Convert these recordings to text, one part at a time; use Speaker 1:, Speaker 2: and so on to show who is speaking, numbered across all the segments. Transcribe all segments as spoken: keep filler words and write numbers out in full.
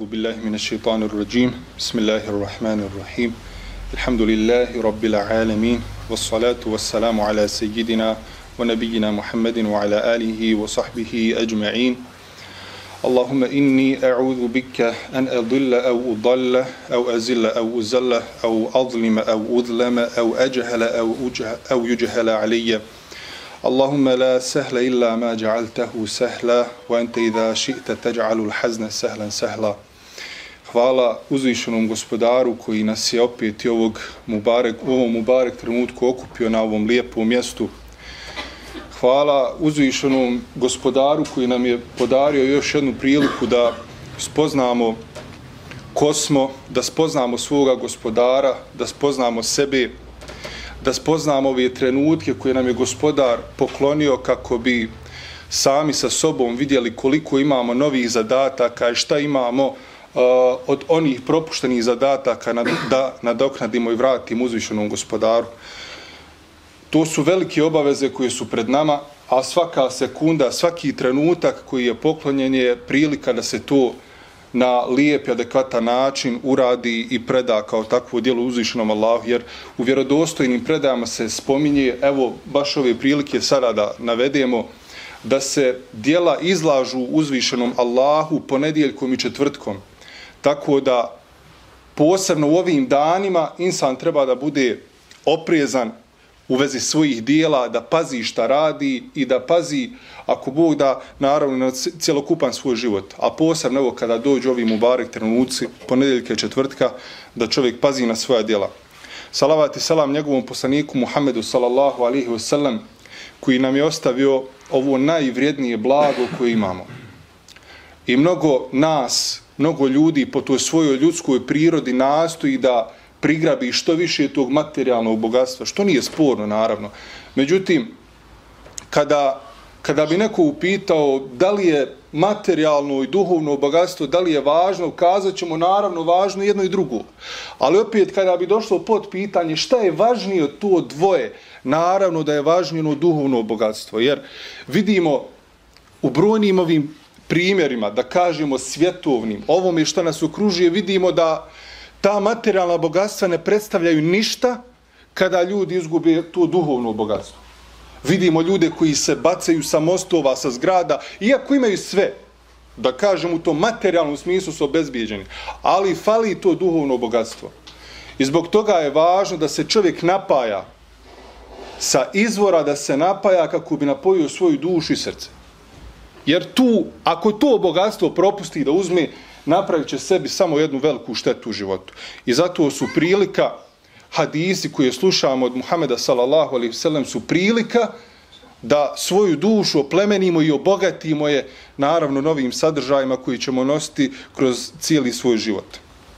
Speaker 1: أعوذ بالله من الشيطان الرجيم بسم الله الرحمن الرحيم الحمد لله رب العالمين والصلاة والسلام على سيدنا ونبينا محمد وعلى آله وصحبه أجمعين اللهم إني أعوذ بك أن أضل أو أضل أو أزل أو أزل أو أظلم أو أظلم أو أجهل أو, أجهل أو يجهل علي اللهم لا سهل إلا ما جعلته سهلا وأنت إذا شئت تجعل الحزن سهلا سهلا. Hvala uzvišenom gospodaru koji nas je opet i ovog mubarek, u ovom mubarek trenutku okupio na ovom lijepom mjestu. Hvala uzvišenom gospodaru koji nam je podario još jednu priliku da spoznamo ko smo, da spoznamo svoga gospodara, da spoznamo sebe, da spoznamo ove trenutke koje nam je gospodar poklonio kako bi sami sa sobom vidjeli koliko imamo novih zadataka i šta imamo uh, od onih propuštenih zadataka nad, da nadoknadimo i vratimo uzvišenom gospodaru. To su velike obaveze koje su pred nama, a svaka sekunda, svaki trenutak koji je poklonjen je prilika da se to na lijep i adekvatan način uradi i preda kao takvo djelo uzvišenom Allahu, jer u vjerodostojnim predajama se spominje, evo baš ove prilike sada da navedemo, da se djela izlažu uzvišenom Allahu ponedjeljkom i četvrtkom. Tako da posebno u ovim danima insan treba da bude oprezan u vezi svojih dijela, da pazi šta radi i da pazi, ako Bog da, naravno na cjelokupan svoj život. A posebno evo kada dođu ovi mubarek trenuci, ponedjeljka i četvrtka, da čovjek pazi na svoja djela. Salavat i salam njegovom poslaniku Muhammedu sallallahu alihi wasallam, koji nam je ostavio ovo najvrijednije blago koje imamo. I mnogo nas, mnogo ljudi po toj svojoj ljudskoj prirodi nastoji da prigrabi što više tog materijalnog bogatstva, što nije sporno naravno. Međutim, kada, kada bi neko upitao da li je materijalno i duhovno bogatstvo, da li je važno, ukazat ćemo naravno važno jedno i drugo. Ali opet kada bi došlo pod pitanje šta je važnije od to dvoje, naravno da je važnije ono duhovno bogatstvo. Jer vidimo u brojnim ovim primjerima, da kažemo svjetovnim, ovome što nas okružuje, vidimo da ta materijalna bogatstva ne predstavljaju ništa kada ljudi izgube to duhovno bogatstvo. Vidimo ljude koji se bacaju sa mostova, sa zgrada, iako imaju sve, da kažem u tom materijalnom smislu su obezbijeđeni, ali fali to duhovno bogatstvo. I zbog toga je važno da se čovjek napaja sa izvora, da se napaja kako bi napojio svoju dušu i srce. Jer tu, ako to bogatstvo propusti da uzme, napravit će sebi samo jednu veliku štetu u životu. I zato su prilika, hadisi koje slušamo od Muhameda sallallahu alejhi ve sellem su prilika da svoju dušu oplemenimo i obogatimo je naravno novim sadržajima koji ćemo nositi kroz cijeli svoj život.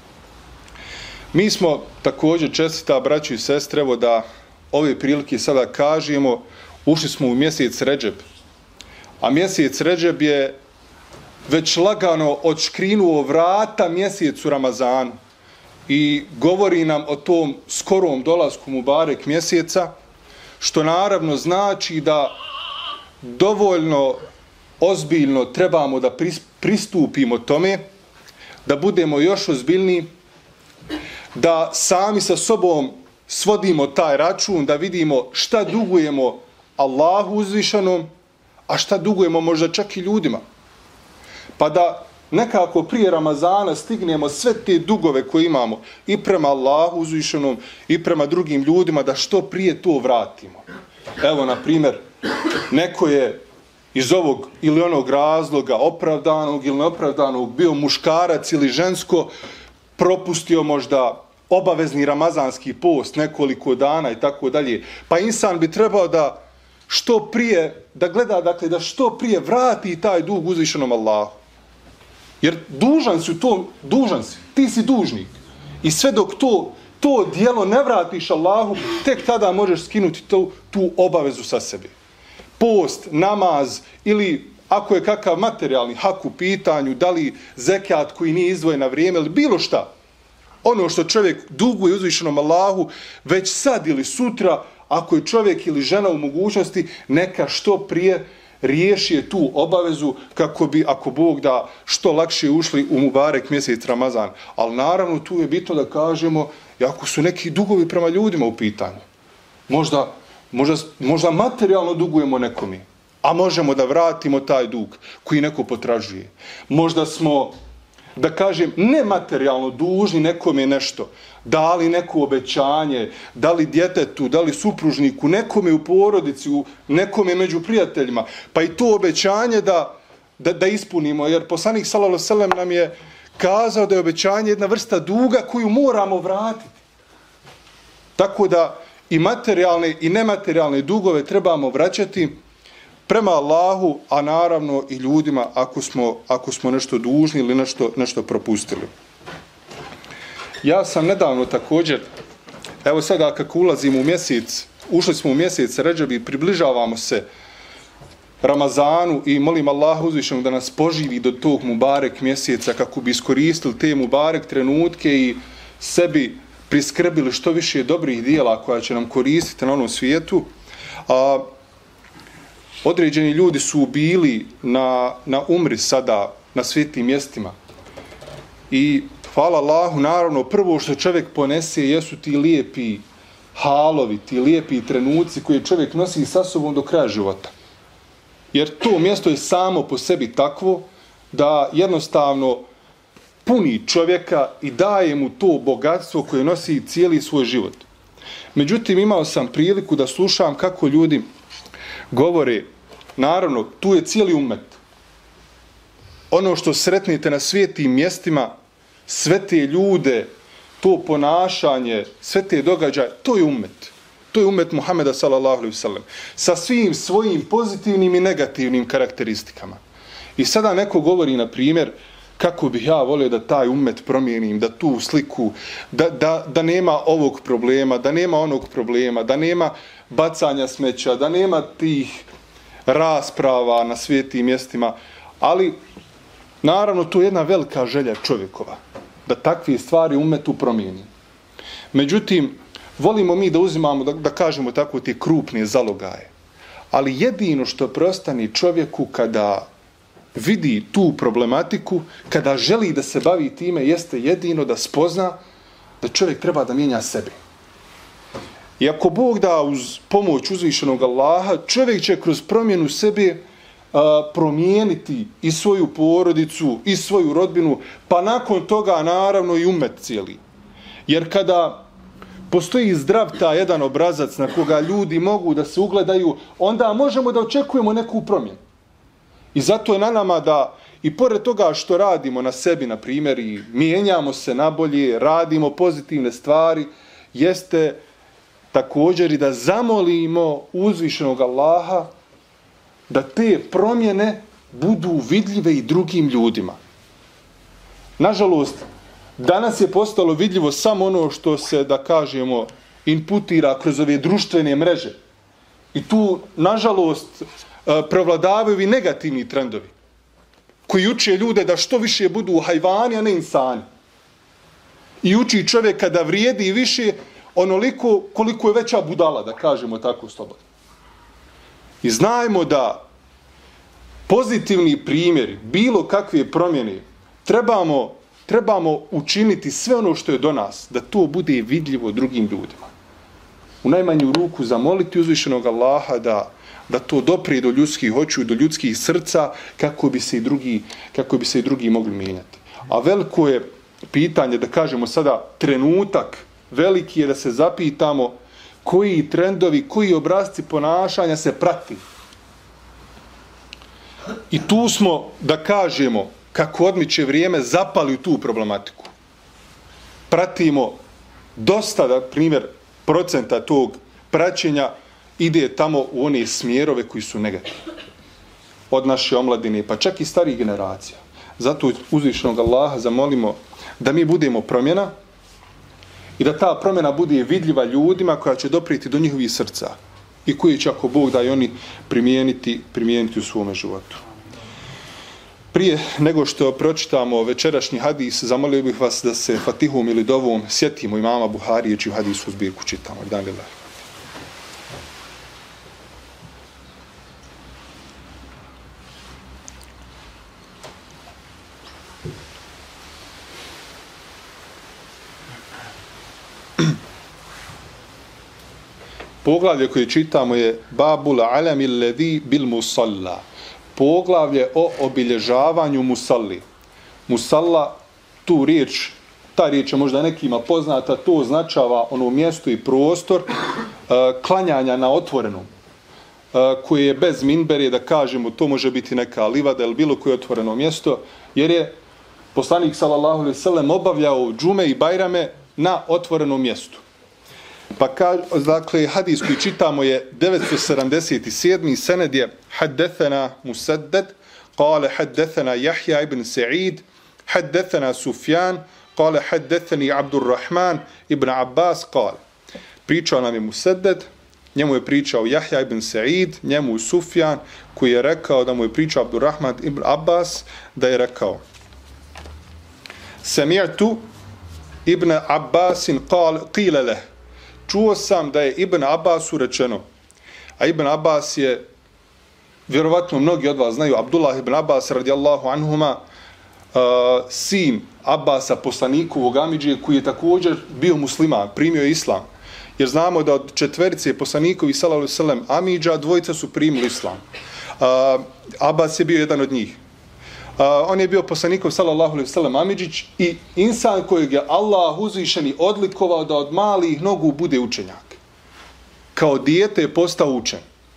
Speaker 1: Mi smo također, čestita braćo i sestre, evo da ove prilike sada kažemo, ušli smo u mjesec Redžeb. A mjesec Redžeb je već lagano odškrinuo vrata mjesecu Ramazanu i govori nam o tom skorom dolasku mubarek mjeseca, što naravno znači da dovoljno ozbiljno trebamo da pristupimo tome, da budemo još ozbiljniji, da sami sa sobom svodimo taj račun, da vidimo šta dugujemo Allahu uzvišenom, a šta dugujemo možda čak i ljudima. Pa da nekako prije Ramazana stignemo sve te dugove koje imamo i prema Allahu uzvišenom i prema drugim ljudima, da što prije to vratimo. Evo, na primjer, neko je iz ovog ili onog razloga, opravdanog ili neopravdanog, bio muškarac ili žensko, propustio možda obavezni ramazanski post nekoliko dana i tako dalje. Pa insan bi trebao da što prije, da gleda, dakle, da što prije vrati taj dug uzvišenom Allahu. Jer dužan si u tom, dužan si, ti si dužnik. I sve dok to, to dijelo ne vratiš Allahu, tek tada možeš skinuti to, tu obavezu sa sebe. Post, namaz ili ako je kakav materijalni hak u pitanju, da li zekat koji nije izdvojen na vrijeme ili bilo šta. Ono što čovjek duguje uzvišenom Allahu, već sad ili sutra, ako je čovjek ili žena u mogućnosti, neka što prije riješi tu obavezu kako bi, ako Bog da, što lakše ušli u Mubarek mjesec Ramazan. Ali naravno tu je bitno da kažemo, ako su neki dugovi prema ljudima u pitanju, možda, možda, možda materijalno dugujemo nekome, a možemo da vratimo taj dug koji neko potražuje. Možda smo, da kažem, nematerijalno dužni nekome nešto, dali neko obećanje, dali djetetu, dali supružniku, nekome u porodici, nekome među prijateljima, pa i to obećanje da, da, da ispunimo. Jer poslanik sallallahu alejhi ve sellem nam je kazao da je obećanje jedna vrsta duga koju moramo vratiti. Tako da i materijalne i nematerijalne dugove trebamo vraćati prema Allahu, a naravno i ljudima ako smo, ako smo nešto dužni ili nešto, nešto propustili. Ja sam nedavno također, evo sada kako ulazimo u mjesec, ušli smo u mjesec Redžab i približavamo se Ramazanu i molim Allahu uzvišenog da nas poživi do tog Mubarek mjeseca kako bi iskoristili te Mubarek trenutke i sebi priskrbili što više dobrih dijela koja će nam koristiti na onom svijetu. A određeni ljudi su bili na, na umri sada na svijetim mjestima i hvala Allahu, naravno, prvo što čovjek ponese jesu ti lijepi halovi, ti lijepi trenuci koje čovjek nosi sa sobom do kraja života. Jer to mjesto je samo po sebi takvo da jednostavno puni čovjeka i daje mu to bogatstvo koje nosi cijeli svoj život. Međutim, imao sam priliku da slušam kako ljudi govore, naravno, tu je cijeli ummet. Ono što sretnite na svijetim mjestima, sve te ljude, to ponašanje, sve te događaje, to je ummet. To je ummet Muhameda sallallahu alejhi ve sellem sa svim svojim pozitivnim i negativnim karakteristikama. I sada neko govori, na primjer, kako bih ja volio da taj ummet promijenim, da tu sliku, da, da, da nema ovog problema, da nema onog problema, da nema bacanja smeća, da nema tih rasprava na svijetim mjestima, ali naravno to je jedna velika želja čovjekova, da takve stvari ummetu promijeni. Međutim, volimo mi da uzimamo, da, da kažemo tako, te krupne zalogaje, ali jedino što preostane čovjeku kada vidi tu problematiku, kada želi da se bavi time, jeste jedino da spozna da čovjek treba da mijenja sebe. I ako Bog da uz pomoć uzvišenog Allaha, čovjek će kroz promjenu sebe a, promijeniti i svoju porodicu, i svoju rodbinu, pa nakon toga naravno i ummet cijeli. Jer kada postoji zdrav ta jedan obrazac na koga ljudi mogu da se ugledaju, onda možemo da očekujemo neku promjenu. I zato je na nama da, i pored toga što radimo na sebi, na primjer, i mijenjamo se na bolje, radimo pozitivne stvari, jeste također i da zamolimo uzvišenog Allaha da te promjene budu vidljive i drugim ljudima. Nažalost, danas je postalo vidljivo samo ono što se, da kažemo, inputira kroz ove društvene mreže. I tu, nažalost, prevladavaju i negativni trendovi koji uče ljude da što više budu hajvani, a ne insani. I uči čovjeka da vrijedi više onoliko koliko je veća budala, da kažemo tako slobodno. I znajmo da pozitivni primjeri, bilo kakve promjene, trebamo, trebamo učiniti sve ono što je do nas, da to bude vidljivo drugim ljudima. U najmanju ruku zamoliti uzvišenog Allaha da da to doprije do ljudskih očiju, do ljudskih srca, kako bi se i drugi, kako bi se i drugi mogli mijenjati. A veliko je pitanje, da kažemo sada, trenutak veliki je da se zapitamo koji trendovi, koji obrazci ponašanja se prati. I tu smo, da kažemo, kako odmiče vrijeme, zapali u tu problematiku. Pratimo dosta, da primjer, procenta tog praćenja ide tamo u one smjerove koji su negativni. Od naše omladine, pa čak i starih generacija. Zato uzvišenog Allaha zamolimo da mi budemo promjena i da ta promjena bude vidljiva ljudima koja će doprijeti do njihovih srca i koji će, ako Bog da, i oni primijeniti, primijeniti u svome životu. Prije nego što pročitamo večerašnji hadis, zamolio bih vas da se Fatihom ili dovom sjetimo imama Buharije, čiju hadisu zbirku čitamo. Dan lillahi. Poglavlje koje čitamo je Babul alami alladhi bil musalla. Poglavlje o obilježavanju musalli. Musalla, tu riječ, ta riječ je možda nekima poznata, to označava ono mjesto i prostor uh, klanjanja na otvorenom, uh, koje je bez minbere, da kažemo, to može biti neka livada ili bilo koje otvoreno mjesto, jer je poslanik sallallahu alejhi ve sellem obavljao džume i bajrame na otvorenom mjestu. Pa ka, dakle, hadis koji čitamo je devetsto sedamdeset sedam. sened je haddethana Musaddad, kale haddethana Jahja ibn Sa'id, haddethana Sufjan, kale haddethani Abdurrahman ibn Abbas, kale. Pričao nam je Musaddad, njemu je pričao Jahja ibn Sa'id, njemu Sufjan, koji je rekao da mu je pričao Abdurrahman ibn Abbas, da je rekao Sami'tu ibn Abbasin qila leh. Čuo sam da je Ibn Abbasu rečeno, a Ibn Abbas je, vjerovatno mnogi od vas znaju, Abdullah ibn Abbas radijallahu anhuma, uh, sin Abbasa, poslanikovog amidžije, koji je također bio musliman, primio je islam. Jer znamo da od četverice poslanikovi sallallahu alejhi ve sellem amidža, dvojica su primili islam. Uh, Abbas je bio jedan od njih. Uh, on je bio poslanikov sallallahu alejhi ve sellem amidžić i insan kojeg je Allah uzvišeni odlikovao da od malih nogu bude učenjak. Kao dijete je postao učen.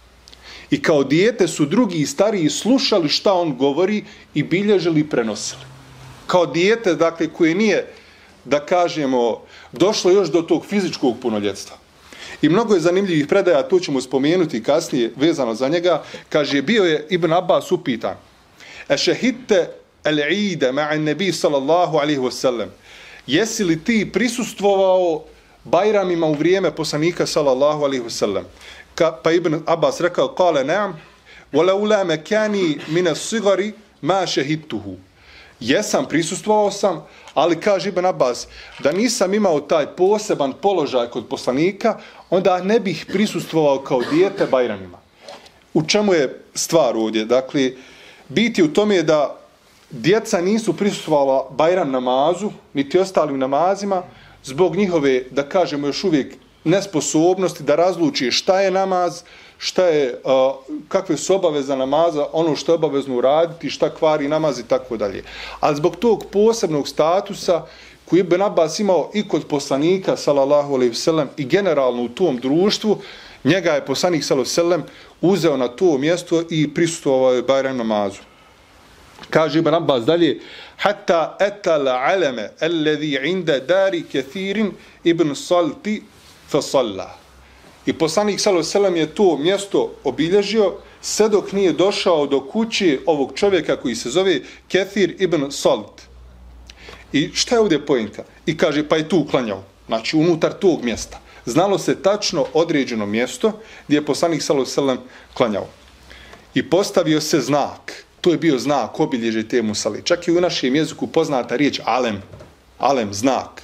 Speaker 1: I kao dijete su drugi i stariji slušali šta on govori i bilježili i prenosili. Kao dijete, dakle, koje nije, da kažemo, došlo još do tog fizičkog punoljetstva. I mnogo je zanimljivih predaja, to ćemo spomenuti kasnije vezano za njega. Kaže, bio je Ibn Abbas upitan, Ešehidte al-ide ma'an nebi sallallahu alaihi wasallam. Jesi li ti prisustvovao bajramima u vrijeme poslanika sallallahu alaihi wasallam? Pa Ibn Abbas rekao, kale naam, walaula mekani mine sigari ma šehidtuhu. Jesam, prisustvovao sam, ali kaže Ibn Abbas, da nisam imao taj poseban položaj kod poslanika, onda ne bih prisustvovao kao dijete bajramima. U čemu je stvar ovdje? Dakle, biti u tome da djeca nisu prisustvovala bajram namazu, niti ostalim namazima, zbog njihove, da kažemo još uvijek, nesposobnosti da razluči šta je namaz, šta je, uh, kakve su obaveza namaza, ono što je obavezno uraditi, šta kvari namaz i tako dalje. Ali zbog tog posebnog statusa koji je Ibn Abbas imao i kod poslanika, sallallahu alejhi ve sellem, i generalno u tom društvu, njega je poslanik sallallahu alejhi ve sellem uzeo na to mjesto i prisustvovao je bajram namazu. Kaže Ibn Abbas dalje, hatta etal alame alladhi inda dari kathirin ibn salti fa salla. I poslanik sallallahu alejhi ve sellem je to mjesto obilježio sve dok nije došao do kuće ovog čovjeka koji se zove Kathir ibn Salt. I šta je ovdje pointa? I kaže, pa je tu uklanjao, znači unutar tog mjesta. Znalo se tačno određeno mjesto gdje je poslanik sallallahu alejhi ve sellem klanjao. I postavio se znak. To je bio znak, obilježje te musali. Čak i u našem jeziku poznata riječ alem. Alem, znak.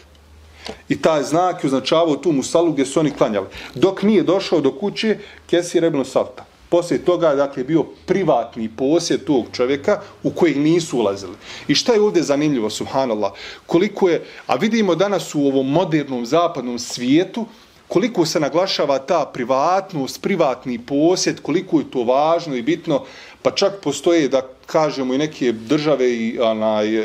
Speaker 1: I taj znak je označavao tu musalu gdje su oni klanjali. Dok nije došao do kuće Kesir ibn Salta. Poslije toga je, dakle, bio privatni posjed tog čovjeka u kojih nisu ulazili. I šta je ovdje zanimljivo, subhanallah, koliko je, a vidimo danas u ovom modernom zapadnom svijetu, koliko se naglašava ta privatnost, privatni posjed, koliko je to važno i bitno, pa čak postoje, da kažemo, i neke države i onaj,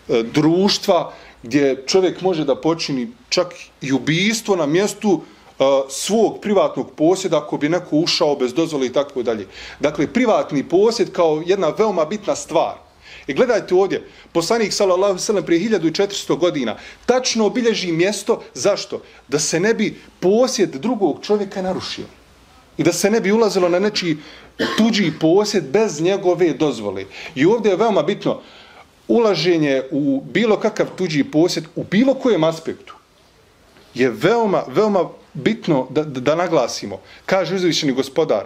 Speaker 1: društva gdje čovjek može da počini čak i ubijstvo na mjestu uh, svog privatnog posjeda ako bi neko ušao bez dozvole i tako dalje. Dakle, privatni posjed kao jedna veoma bitna stvar. I gledajte ovdje, poslanik sallallahu alejhi ve sellem prije hiljadu i četiristo godina tačno obilježi mjesto, zašto? Da se ne bi posjed drugog čovjeka narušio. I da se ne bi ulazilo na nečiji tuđi posjed bez njegove dozvole. I ovdje je veoma bitno ulaženje u bilo kakav tuđi posjed, u bilo kojem aspektu, je veoma, veoma bitno da, da, da naglasimo. Kaže uzvišeni gospodar,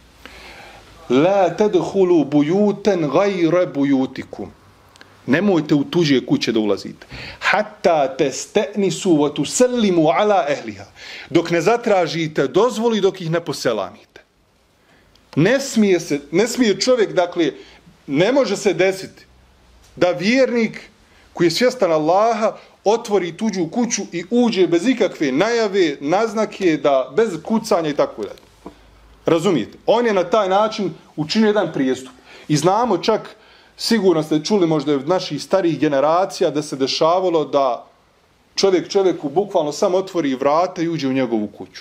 Speaker 1: la tadkhulu buyutan ghayra buyutikum. Nemojte u tuđe kuće da ulazite. Hatta tastanisu wa tusallimu ala ahliha. Dok ne zatražite dozvoli, dok ih ne poselamite. Ne smije se, ne smije čovjek, dakle, ne može se desiti da vjernik koji je svjestan Allaha otvori tuđu kuću i uđe bez ikakve najave, naznake, da bez kucanja i tako dalje. Razumijete? On je na taj način učinio jedan prijestup. I znamo čak, sigurno ste čuli možda od naših starijih generacija, da se dešavalo da čovjek čovjeku bukvalno samo otvori vrata i uđe u njegovu kuću.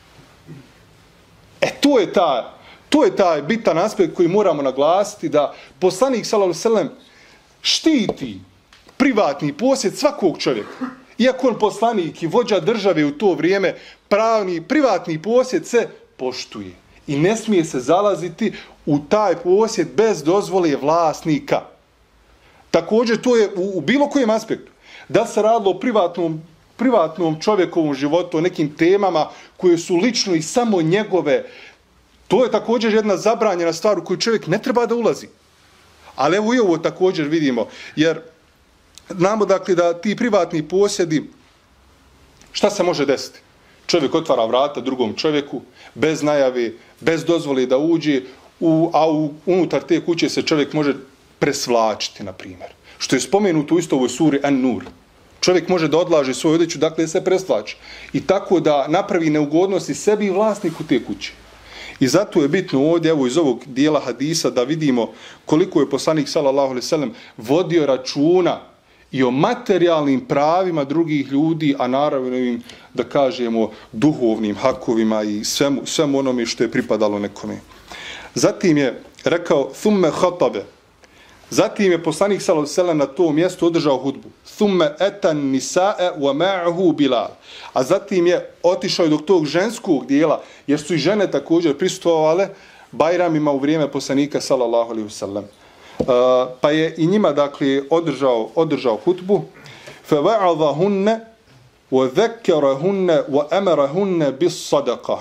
Speaker 1: E, to je taj, to je taj bitan aspekt koji moramo naglasiti, da poslanik sallallahu alejhi ve sellem štiti privatni posjed svakog čovjeka. Iako on poslanik i vođa države u to vrijeme, pravni, privatni posjed se poštuje. I ne smije se zalaziti u taj posjed bez dozvole vlasnika. Također to je u, u bilo kojem aspektu. Da se radilo o privatnom, privatnom čovjekovom životu, o nekim temama koje su lično i samo njegove, to je također jedna zabranjena stvar u koju čovjek ne treba da ulazi. Ali evo i ovo također vidimo, jer znamo dakle da ti privatni posjedi, šta se može desiti? Čovjek otvara vrata drugom čovjeku, bez najave, bez dozvole da uđe, u, a u, unutar te kuće se čovjek može presvlačiti, na primjer. Što je spomenuto u istovoj suri An-Nur. Čovjek može da odlaže svoju odjeću, dakle se presvlači. I tako da napravi neugodnosti sebi i vlasniku te kuće. I zato je bitno ovdje, evo iz ovog dijela hadisa, da vidimo koliko je poslanik sallallahu alejhi ve sellem vodio računa i o materijalnim pravima drugih ljudi, a naravno im, da kažemo, duhovnim hakovima i svemu, svemu onome što je pripadalo nekome. Zatim je rekao, thumme khatabe. Zatim je poslanik sallallahu alejhi ve sellem na tom mjestu održao hudbu. Thumme etan nisae wa ma'ahu Bilal. A zatim je otišao do tog ženskog dijela, jer su i žene također prisustvovale bajramima u vrijeme poslanika sallallahu alejhi ve sellem. Uh, pa je i njima dakle održao održao hudbu. Fa wa'adahunna wa dhakkarahunna wa amarahunna bis sadaqa.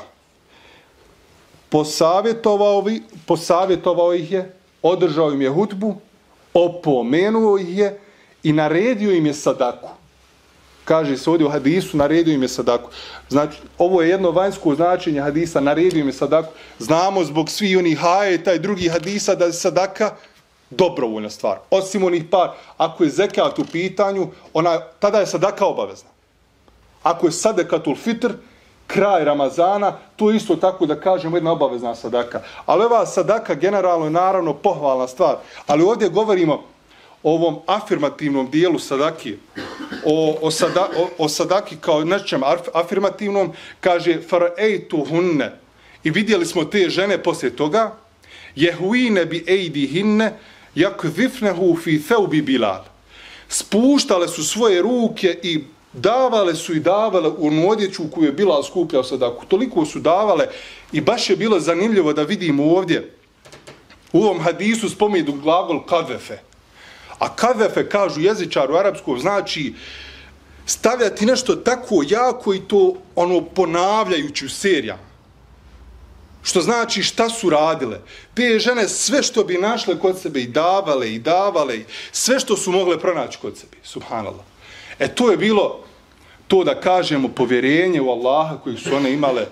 Speaker 1: Posavjetovao, posavjetovao ih je, održao im je hudbu, opomenuo ih je i naredio im je sadaku. Kaže se ovdje u hadisu, naredio im je sadaku. Znači, ovo je jedno vanjsko značenje hadisa, naredio im je sadaku. Znamo zbog svih onih ajeta i drugih hadisa da je sadaka dobrovoljna stvar. Osim onih par, ako je zekat u pitanju, ona, tada je sadaka obavezna. Ako je sadekatul fitr, kraj Ramazana, to je isto tako da kažemo jedna obavezna sadaka. Ali ova sadaka generalno je naravno pohvalna stvar. Ali ovdje govorimo o ovom afirmativnom dijelu sadaki, o, o, sada, o, o sadaki kao nečem afirmativnom, kaže fara'ejtuhunne. I vidjeli smo te žene poslije toga, jehuine bi ejdihinne, jakvifnehu fi theubi Bilal. Spuštale su svoje ruke i davale su i davale u odjeću koju je Bilal skupljao sadaku. Toliko su davale i baš je bilo zanimljivo da vidimo ovdje u ovom hadisu spomenuti glagol kadefe. A kadefe, kažu jezičar u arapskom, znači stavljati nešto tako jako i to ono ponavljajući u serijama. Što znači šta su radile. Te žene sve što bi našle kod sebe i davale i davale, sve što su mogle pronaći kod sebe. Subhanallah. E to je bilo to da kažemo povjerenje u Allaha koji su one imale,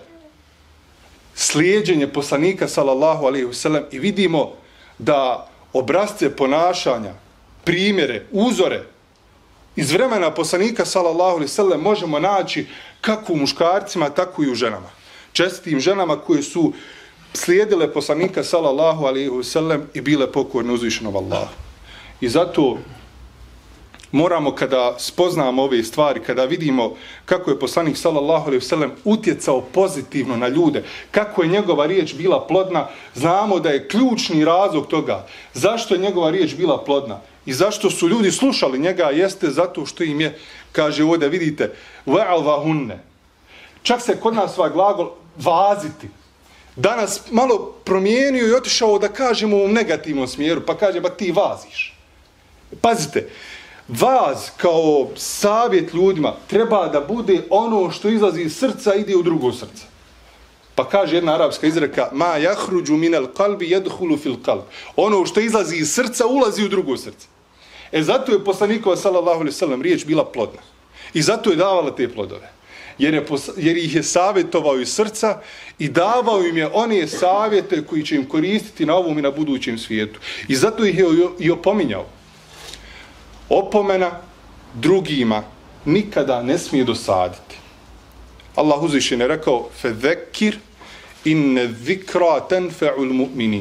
Speaker 1: slijeđenje poslanika sallallahu alejhi ve sellem i vidimo da obrazce ponašanja, primjere, uzore iz vremena poslanika sallallahu alejhi ve sellem možemo naći kako u muškarcima, tako i u ženama. Čestitim ženama koje su slijedile poslanika sallallahu alejhi ve sellem i bile pokorne uzvišenom Allahu. I zato moramo, kada spoznamo ove stvari, kada vidimo kako je poslanik sallallahu alejhi ve sellem utjecao pozitivno na ljude, kako je njegova riječ bila plodna, znamo da je ključni razlog toga zašto je njegova riječ bila plodna i zašto su ljudi slušali njega, jeste zato što im je, kaže ovdje, vidite, wa'alvahunne. Čak se kod nas ovaj glagol vaziti danas malo promijenio i otišao, da kažemo, u negativnom smjeru, pa kaže, ba ti vaziš. Pazite, vaz kao savjet ljudima treba da bude ono što izlazi iz srca, ide u drugo srce. Pa kaže jedna arapska izreka, ma jahruđu minel kalbi jedhulu fil kalb. Ono što izlazi iz srca, ulazi u drugo srce. E zato je poslanikova sallallahu alejhi ve sellem riječ bila plodna. I zato je davala te plodove. Jer, je, jer ih je savjetovao iz srca i davao im je one savjete koji će im koristiti na ovom i na budućem svijetu. I zato ih je i opominjao. Opomena drugima nikada ne smije dosaditi. Allah uzvišen je rekao فَذَكِّرْ إِنَّ الذِّكْرَا تَنْفَعُ الْمُؤْمِنِينَ.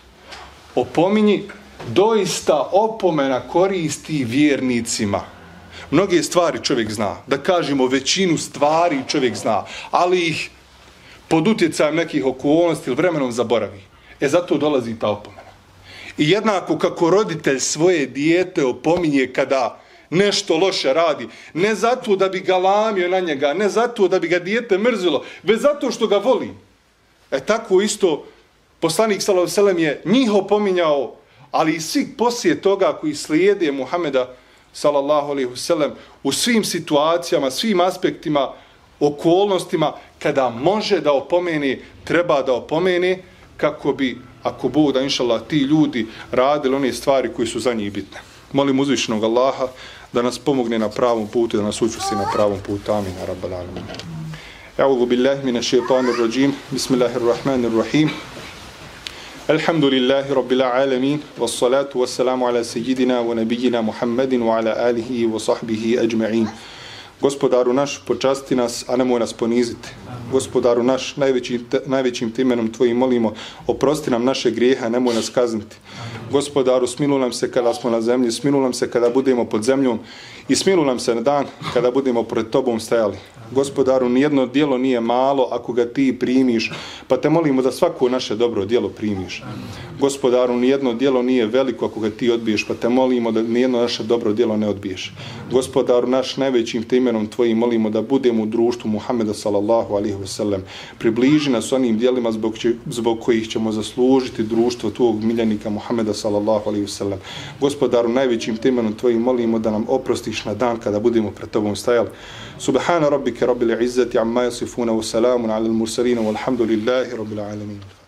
Speaker 1: Opominji, doista opomena koristi vjernicima. Mnoge stvari čovjek zna, da kažemo većinu stvari čovjek zna, ali ih pod utjecajem nekih okolnosti ili vremenom zaboravi. E zato dolazi ta opomena. I jednako kako roditelj svoje dijete opominje kada nešto loše radi, ne zato da bi galamio na njega, ne zato da bi ga dijete mrzilo, već zato što ga voli. E tako isto poslanik sallallahu alejhi ve sellem je njih opominjao, ali i svi poslije toga koji slijede Muhameda sallallahu alejhi ve sellem u svim situacijama, svim aspektima, okolnostima, kada može da opomeni, treba da opomeni kako bi, ako Bog da inšallah, ti ljudi radili one stvari koje su za njih bitne. Molim uzvišenog Allaha da nas pomogne na pravom putu, da nas učvrsti na pravom putu. Amin. Rabbal alamin. A'udhu billahi minash shaitanir rajim. Bismillahir rahmanir rahim. Alhamdulillahi rabbil alamin. Wassalatu wassalamu ala sayyidina wa nabiyyina Muhammedin wa ala alihi wa sahbihi ajma'in. Gospodaru naš, počasti nas, a nemoj nas poniziti. Gospodaru naš, najvećim, najvećim imenom Tvojim molimo, oprosti nam naše grijeha, nemoj nas kazniti. Gospodaru, smiluj nam se kada smo na zemlji, smiluj nam se kada budemo pod zemljom i smiluj nam se na dan kada budemo pred Tobom stajali. Gospodaru, nijedno djelo nije malo ako ga Ti primiš, pa te molimo da svako naše dobro djelo primiš. Gospodaru, nijedno djelo nije veliko ako ga Ti odbiješ, pa te molimo da nijedno naše dobro djelo ne odbiješ. Gospodaru, naš najvećim te imenom Tvojim molimo da budemo u društvu Muhameda sallallahu alejhi ve sellem. Približi nas onim djelima zbog, će, zbog kojih ćemo zaslužiti društvo Tvojeg miljenika Muhameda sallallahu alejhi ve sellem. Gospodaru, najvećim te imenom Tvojim molimo da nam oprostiš na dan kada budemo pred Tobom stajali. Subhana rabbika rabbil izzati amma yasifuna wa salamun ala al mursalin walhamdulillahi rabbil alamin.